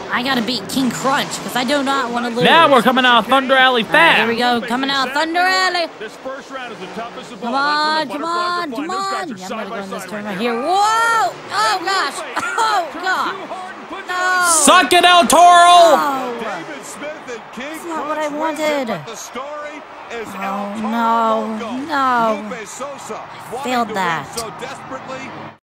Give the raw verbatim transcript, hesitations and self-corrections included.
I gotta beat King Crunch because I do not want to lose. Now we're coming out of Thunder Alley fast. Right, here we go, coming out Thunder Alley. This first round is the toughest of all. Come on, come on, come on. Yeah, I'm gonna go in this turn right here. Whoa! Oh gosh! Oh god! No! Suck it out, Toro! No! That's not what I wanted. Oh no! No! I failed that.